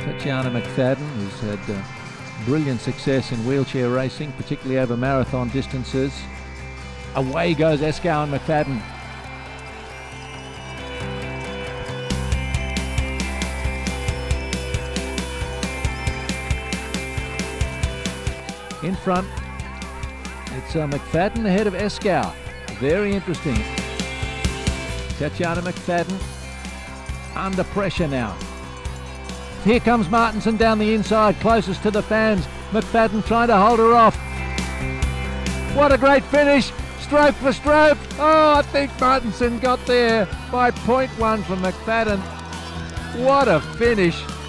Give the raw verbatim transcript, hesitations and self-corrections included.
Tatyana McFadden, who's had uh, brilliant success in wheelchair racing, particularly over marathon distances. Away goes Eskau and McFadden. In front, it's uh, McFadden ahead of Eskau. Very interesting. Tatyana McFadden under pressure now. Here comes MARTHINSEN down the inside, closest to the fans. McFadden trying to hold her off. What a great finish, stroke for stroke. Oh, I think MARTHINSEN got there by point one from McFadden. What a finish.